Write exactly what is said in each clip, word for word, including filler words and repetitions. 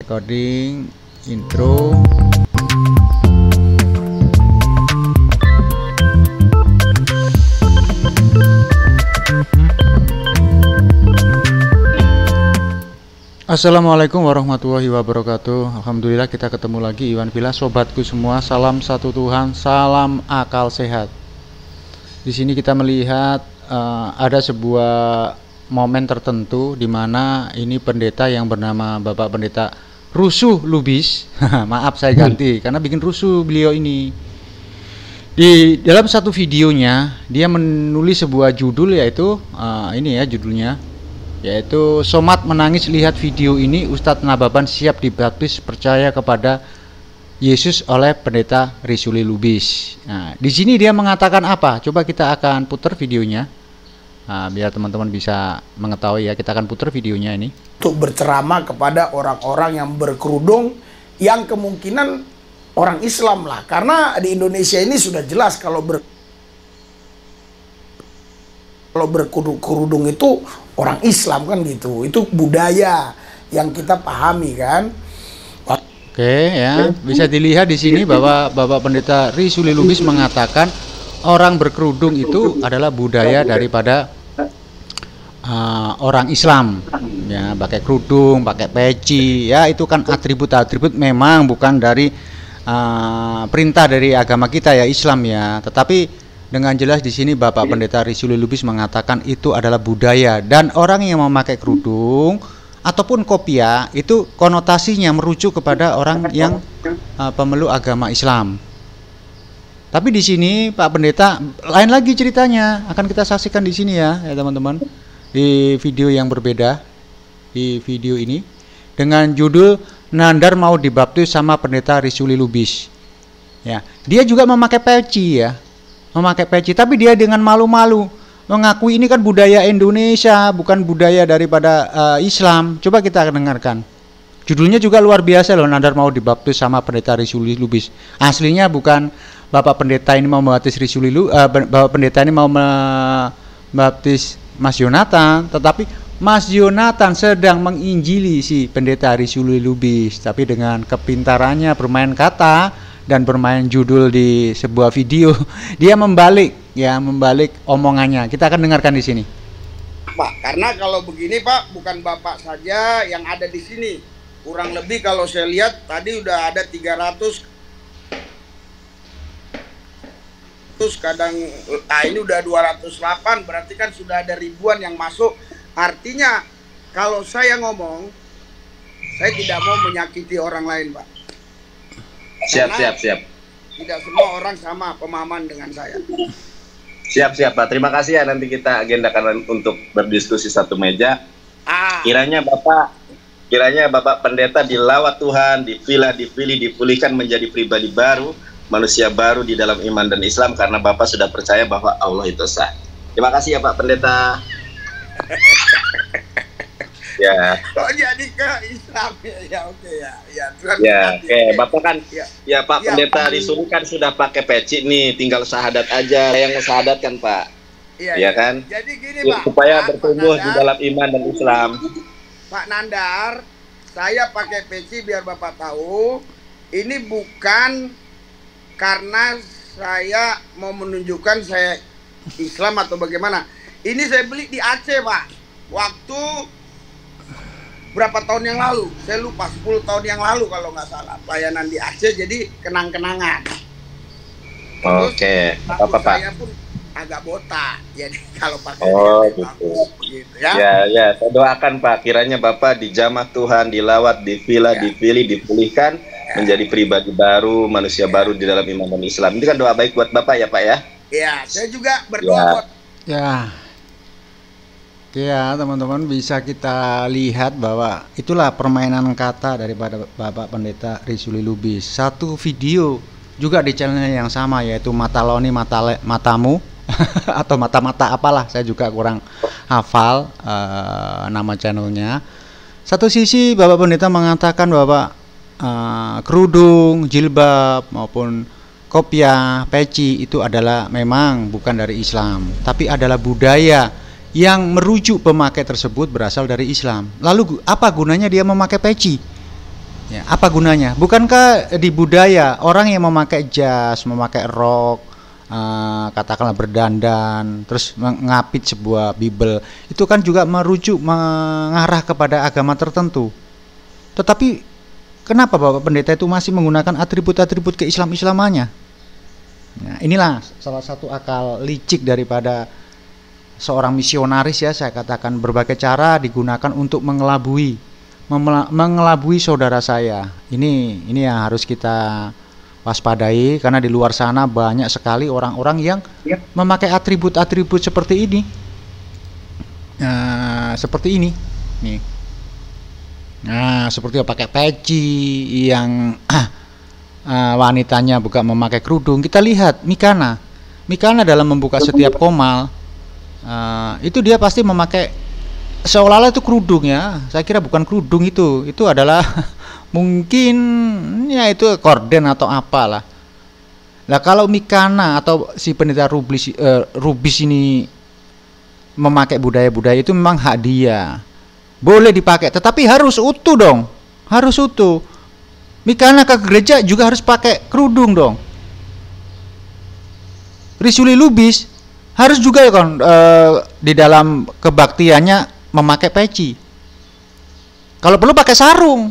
Recording intro. Assalamualaikum warahmatullahi wabarakatuh. Alhamdulillah kita ketemu lagi Iwan Villa, sobatku semua. Salam satu Tuhan, salam akal sehat. Di sini kita melihat uh, ada sebuah momen tertentu di mana ini pendeta yang bernama Bapak Pendeta Rusuh Lubis. Maaf saya ganti karena bikin rusuh beliau ini. Di dalam satu videonya dia menulis sebuah judul, yaitu uh, ini ya judulnya, yaitu Somat menangis lihat video ini, Ustadz Nababan siap dibaptis percaya kepada Yesus oleh Pendeta Risuli Lubis. Nah, di sini dia mengatakan apa? Coba kita akan putar videonya. Nah, biar teman-teman bisa mengetahui ya, kita akan putar videonya ini. Untuk berceramah kepada orang-orang yang berkerudung, yang kemungkinan orang Islam lah. Karena di Indonesia ini sudah jelas kalau ber kalau berkerudung itu orang Islam kan gitu. Itu budaya yang kita pahami kan. Oke ya, bisa dilihat di sini bahwa Bapak Pendeta Risuli Lubis mengatakan orang berkerudung itu adalah budaya daripada uh, orang Islam. Ya, pakai kerudung, pakai peci, ya itu kan atribut-atribut memang bukan dari uh, perintah dari agama kita ya, Islam ya. Tetapi dengan jelas di sini Bapak Pendeta Risuli Lubis mengatakan itu adalah budaya, dan orang yang memakai kerudung ataupun kopiah itu konotasinya merujuk kepada orang yang uh, pemeluk agama Islam. Tapi di sini Pak Pendeta lain lagi ceritanya, akan kita saksikan di sini ya, ya teman-teman, di video yang berbeda. Di video ini dengan judul Nandar mau dibaptis sama Pendeta Risuli Lubis. Ya, dia juga memakai peci ya. Memakai peci, tapi dia dengan malu-malu mengakui ini kan budaya Indonesia, bukan budaya daripada uh, Islam. Coba kita dengarkan. Judulnya juga luar biasa loh, Nandar mau dibaptis sama Pendeta Risuli Lubis. Aslinya bukan Bapak Pendeta ini mau membaptis Risuli Lubis, uh, Bapak Pendeta ini mau membaptis Mas Yonatan, tetapi Mas Yonatan sedang menginjili si Pendeta Risuli Lubis. Tapi dengan kepintarannya bermain kata dan bermain judul di sebuah video, dia membalik ya, membalik omongannya. Kita akan dengarkan di sini. Pak, karena kalau begini Pak, bukan Bapak saja yang ada di sini. Kurang lebih kalau saya lihat tadi udah ada tiga ratus, terus kadang ah ini udah dua ratus delapan, berarti kan sudah ada ribuan yang masuk. Artinya kalau saya ngomong, saya tidak mau menyakiti orang lain, Pak. Siap, siap, siap. Tidak semua orang sama pemahaman dengan saya. Siap, siap, Pak. Terima kasih ya. Nanti kita agendakan untuk berdiskusi satu meja. Ah. Kiranya Bapak, kiranya Bapak Pendeta dilawat Tuhan, dipilih, dipilih, dipulihkan menjadi pribadi baru, manusia baru di dalam iman dan Islam, karena Bapak sudah percaya bahwa Allah itu sah. Terima kasih ya Pak Pendeta. Ya. Kok jadi ke Islam ya? Ya oke ya. Ya, Tuhan ya oke. Okay. Bapak kan ya, ya Pak ya, Pendeta Risuli kan sudah pakai peci nih, tinggal syahadat aja. Yang syahadat kan Pak. Iya ya, kan? Jadi gini ya, Pak. Supaya Pak, bertumbuh Pak di dalam iman dan Islam. Pak Nandar, saya pakai peci biar Bapak tahu, ini bukan karena saya mau menunjukkan saya Islam atau bagaimana. Ini saya beli di Aceh Pak. Waktu berapa tahun yang lalu, saya lupa, sepuluh tahun yang lalu kalau nggak salah, pelayanan di Aceh, jadi kenang-kenangan. Oke, apa Pak? Saya pun agak botak, jadi kalau pakai oh, dia, gitu. bagus, gitu ya. Ya, ya, saya doakan Pak, kiranya Bapak dijamah Tuhan, dilawat, dipilah, ya. dipilih, dipulihkan, ya. menjadi pribadi baru, manusia ya. baru di dalam iman dan Islam. Itu kan doa baik buat Bapak ya Pak ya? Ya, saya juga berdoa ya. buat. Ya. Ya teman-teman, bisa kita lihat bahwa itulah permainan kata daripada Bapak Pendeta Risuli Lubis. Satu video juga di channelnya yang sama, yaitu Mataloni Matale, Matamu atau Mata-Mata apalah, saya juga kurang hafal uh, nama channelnya. Satu sisi Bapak Pendeta mengatakan bahwa uh, kerudung, jilbab maupun kopiah, peci itu adalah memang bukan dari Islam, tapi adalah budaya yang merujuk pemakai tersebut berasal dari Islam. Lalu apa gunanya dia memakai peci? Ya, apa gunanya? Bukankah di budaya orang yang memakai jas, memakai rok, uh, katakanlah berdandan, terus mengapit sebuah Bible, itu kan juga merujuk mengarah kepada agama tertentu. Tetapi kenapa Bapak Pendeta itu masih menggunakan atribut-atribut keislam-islamannya? Nah, inilah salah satu akal licik daripada seorang misionaris ya, saya katakan berbagai cara digunakan untuk mengelabui mengelabui saudara saya. Ini ini yang harus kita waspadai, karena di luar sana banyak sekali orang-orang yang ya. memakai atribut-atribut seperti ini. Nah, seperti ini. Nih. Nah, seperti pakai peci yang uh, wanitanya bukan memakai kerudung. Kita lihat Mikana. Mikana dalam membuka setiap komal uh, itu dia pasti memakai seolah-olah itu kerudung ya. Saya kira bukan kerudung itu. Itu adalah mungkin ya itu korden atau apalah. Nah, kalau Mikana atau si pendeta Rubis, uh, Rubis ini memakai budaya-budaya itu memang hak dia. Boleh dipakai, tetapi harus utuh dong. Harus utuh. Mikana ke gereja juga harus pakai kerudung dong. Risuli Lubis harus juga kan uh, di dalam kebaktiannya memakai peci. Kalau perlu pakai sarung.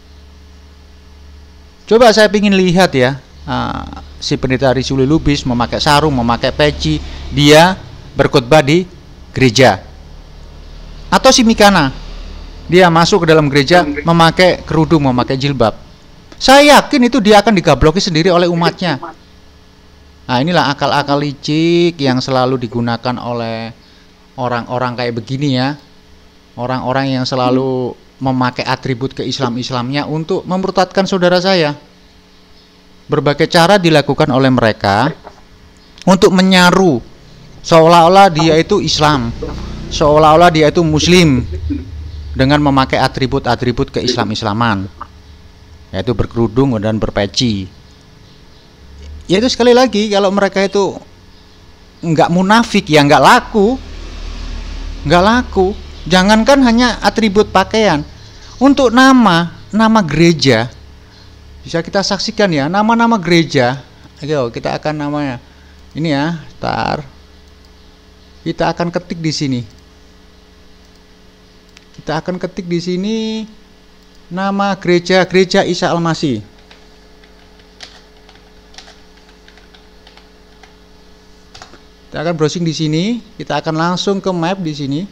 Coba saya ingin lihat ya, uh, si pendeta Risuli Lubis memakai sarung, memakai peci, dia berkhotbah di gereja. Atau si Mikana, dia masuk ke dalam gereja memakai kerudung, memakai jilbab. Saya yakin itu dia akan digabloki sendiri oleh umatnya. Nah, inilah akal-akal licik yang selalu digunakan oleh orang-orang kayak begini ya. Orang-orang yang selalu memakai atribut keislam-islamnya untuk memurtadkan saudara saya. Berbagai cara dilakukan oleh mereka untuk menyaru seolah-olah dia itu Islam, seolah-olah dia itu Muslim, dengan memakai atribut-atribut keislam-islaman, yaitu berkerudung dan berpeci. Yaitu sekali lagi, kalau mereka itu nggak munafik ya nggak laku, nggak laku. Jangankan hanya atribut pakaian, untuk nama nama gereja bisa kita saksikan ya, nama-nama gereja. Ayo kita akan namanya ini ya, tar kita akan ketik di sini. Kita akan ketik di sini nama gereja gereja Isa Al-Masih. Kita akan browsing di sini, kita akan langsung ke map di sini.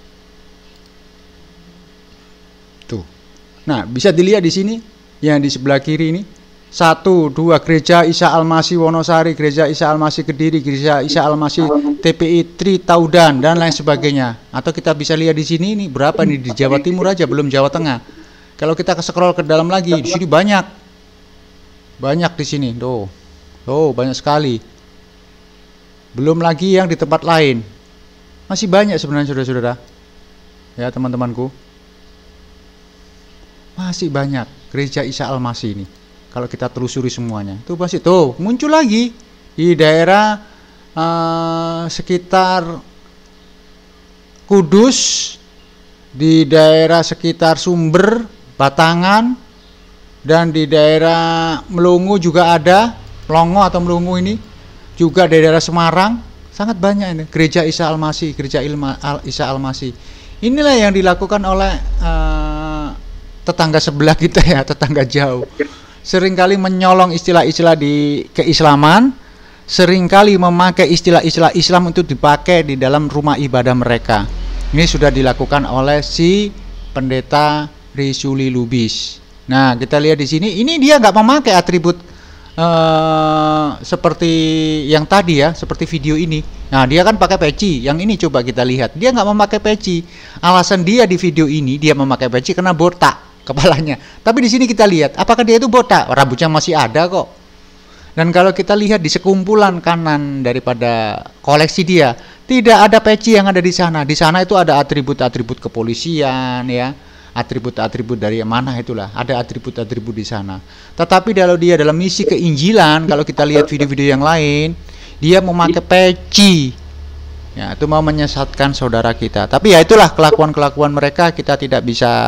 Tuh. Nah, bisa dilihat di sini yang di sebelah kiri ini. Satu, dua, gereja Isa Al-Masih Wonosari, gereja Isa Al-Masih Kediri, gereja Isa Al-Masih T P I Tri Taudan dan lain sebagainya. Atau kita bisa lihat di sini ini berapa nih di Jawa Timur aja, belum Jawa Tengah. Kalau kita ke scroll ke dalam lagi, di sini banyak. Banyak di sini. Tuh. Tuh, banyak sekali. Belum lagi yang di tempat lain. Masih banyak sebenarnya saudara-saudara. Ya, teman-temanku. Masih banyak gereja Isa Al-Masih ini. Kalau kita telusuri semuanya, itu pasti tuh muncul lagi di daerah uh, sekitar Kudus, di daerah sekitar Sumber, Batangan, dan di daerah Melungu juga ada, Melongo atau Melungu ini, juga di daerah Semarang, sangat banyak ini gereja Isa Al-Masih, gereja Ilma, Al, Isa Al-Masih. Inilah yang dilakukan oleh uh, tetangga sebelah kita ya, tetangga jauh. Seringkali menyolong istilah-istilah di keislaman, seringkali memakai istilah-istilah Islam untuk dipakai di dalam rumah ibadah mereka. Ini sudah dilakukan oleh si pendeta Risuli Lubis. Nah, kita lihat di sini, ini dia nggak memakai atribut uh, seperti yang tadi ya, seperti video ini. Nah, dia kan pakai peci. Yang ini coba kita lihat, dia nggak memakai peci. Alasan dia di video ini dia memakai peci karena botak kepalanya. Tapi di sini kita lihat, apakah dia itu botak? Rambutnya masih ada kok. Dan kalau kita lihat di sekumpulan kanan daripada koleksi dia, tidak ada peci yang ada di sana. Di sana itu ada atribut-atribut kepolisian ya, atribut-atribut dari mana itulah, ada atribut-atribut di sana. Tetapi kalau dia dalam misi keinjilan, kalau kita lihat video-video yang lain, dia memakai peci. Ya, itu mau menyesatkan saudara kita. Tapi ya itulah kelakuan-kelakuan mereka, kita tidak bisa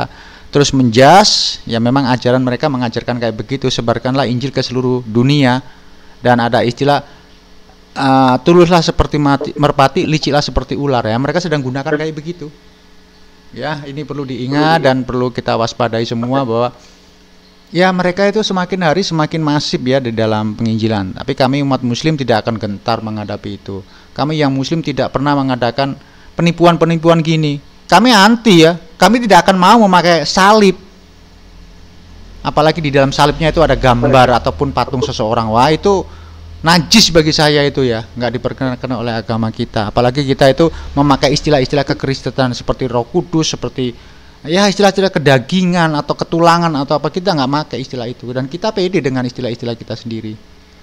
terus menjas, ya memang ajaran mereka mengajarkan kayak begitu, sebarkanlah Injil ke seluruh dunia. Dan ada istilah uh, tuluslah seperti mati, merpati, liciklah seperti ular, ya. Mereka sedang gunakan kayak begitu. Ya, ini perlu diingat dan perlu kita waspadai semua bahwa ya mereka itu semakin hari semakin masif ya di dalam penginjilan. Tapi kami umat muslim tidak akan gentar menghadapi itu. Kami yang muslim tidak pernah mengadakan penipuan-penipuan gini. Kami anti ya. Kami tidak akan mau memakai salib. Apalagi di dalam salibnya itu ada gambar ataupun patung seseorang. Wah, itu najis bagi saya itu ya. Nggak diperkenankan oleh agama kita. Apalagi kita itu memakai istilah-istilah kekristenan seperti Roh Kudus, seperti ya istilah-istilah kedagingan atau ketulangan atau apa, kita nggak pakai istilah itu dan kita pede dengan istilah-istilah kita sendiri.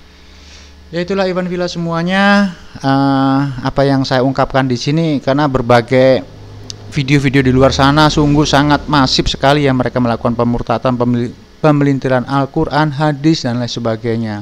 Ya itulah Iwan Villa semuanya, uh, apa yang saya ungkapkan di sini, karena berbagai video-video di luar sana sungguh sangat masif sekali ya mereka melakukan pemurtatan, pemelintiran Al-Quran, hadis dan lain sebagainya.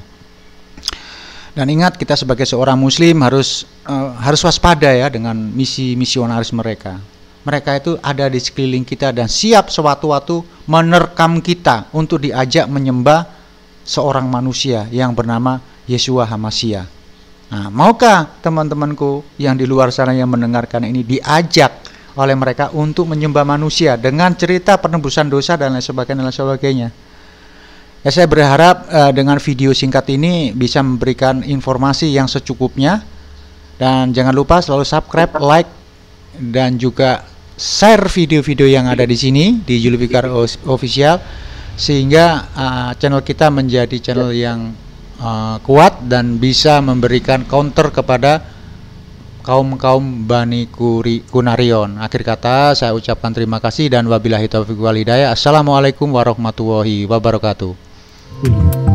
Dan ingat, kita sebagai seorang muslim harus uh, harus waspada ya dengan misi misionaris mereka. Mereka itu ada di sekeliling kita dan siap sewaktu-waktu menerkam kita untuk diajak menyembah seorang manusia yang bernama Yeshua HaMashiach. Nah, maukah teman-temanku yang di luar sana yang mendengarkan ini diajak oleh mereka untuk menyembah manusia dengan cerita penebusan dosa dan lain sebagainya, dan lain sebagainya. Ya, saya berharap uh, dengan video singkat ini bisa memberikan informasi yang secukupnya, dan jangan lupa selalu subscribe, like, dan juga share video-video yang ada di sini di Zulfikar Official, sehingga uh, channel kita menjadi channel yang uh, kuat dan bisa memberikan counter kepada kaum-kaum Bani Kunarion. Akhir kata saya ucapkan terima kasih dan wabillahi taufiq wal hidayah. Assalamualaikum warahmatullahi wabarakatuh.